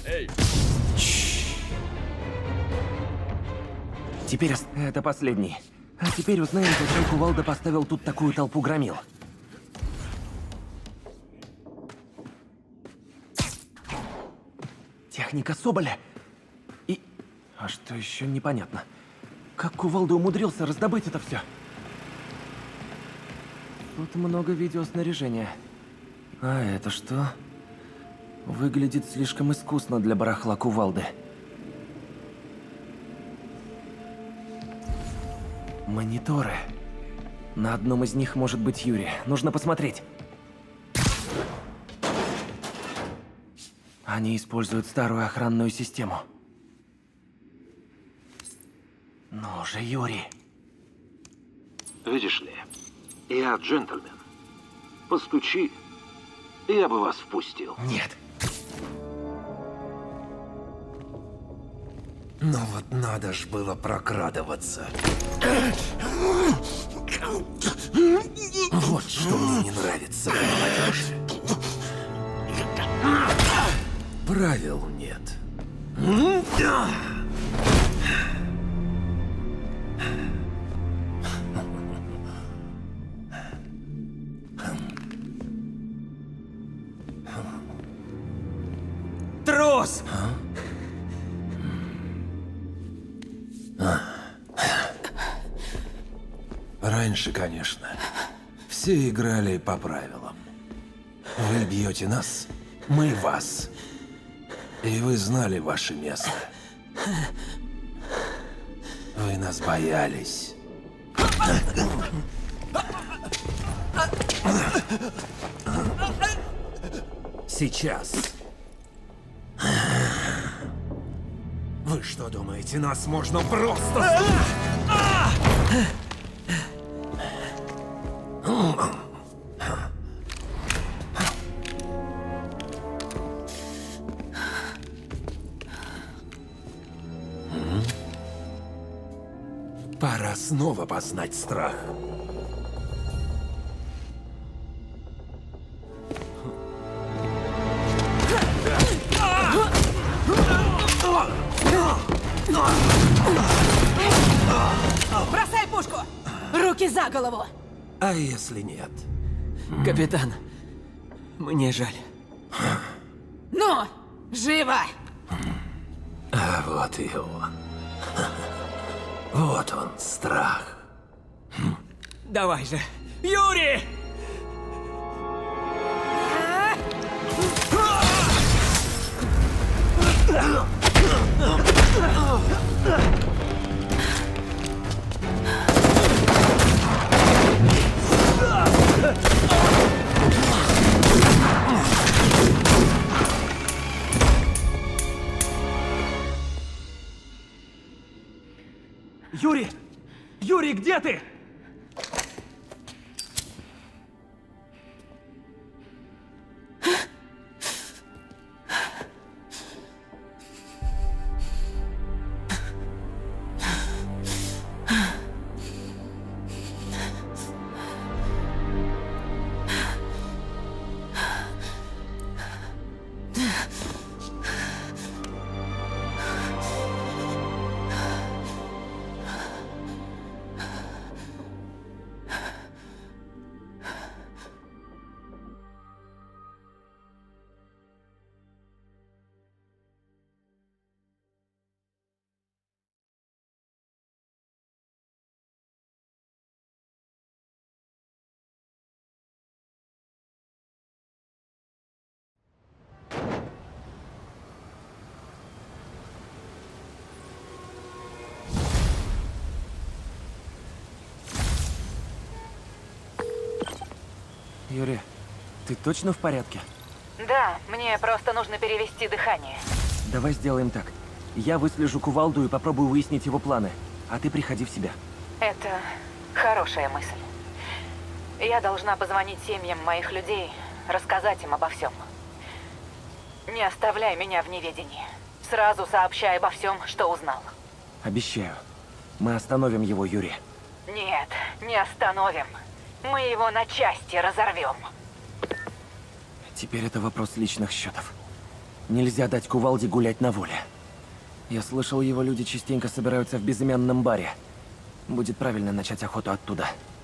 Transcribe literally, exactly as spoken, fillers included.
Эй! Теперь это последний. А теперь узнаем, зачем Кувалда поставил тут такую толпу громил. Техника Соболя. И... А что еще непонятно? Как Кувалда умудрился раздобыть это все? Тут много видеоснаряжения. А это что? Выглядит слишком искусно для барахла Кувалды. Мониторы. На одном из них может быть Юрий. Нужно посмотреть. Они используют старую охранную систему. Ну же, Юрий. Видишь ли, я джентльмен. Постучи, я бы вас впустил. Нет. Ну вот надо ж было прокрадываться. Вот что мне не нравится, молодежь. Правил нет. Трус! Раньше, конечно, все играли по правилам. Вы бьете нас, мы вас. И вы знали ваше место. Вы нас боялись. Сейчас. Вы что думаете, нас можно просто... Пора снова познать страх. Бросай пушку! Руки за голову! А если нет? Капитан, мне жаль. Ну, живо! А вот и он. Вот он, страх. Давай же. Юрий! Юрий! Юрий, где ты? Юрий, ты точно в порядке? Да, мне просто нужно перевести дыхание. Давай сделаем так. Я выслежу Кувалду и попробую выяснить его планы. А ты приходи в себя. Это хорошая мысль. Я должна позвонить семьям моих людей, рассказать им обо всем. Не оставляй меня в неведении. Сразу сообщай обо всем, что узнал. Обещаю. Мы остановим его, Юрий. Нет, не остановим. Мы его на части разорвем. Теперь это вопрос личных счетов. Нельзя дать Кувалде гулять на воле. Я слышал, его люди частенько собираются в безымянном баре. Будет правильно начать охоту оттуда.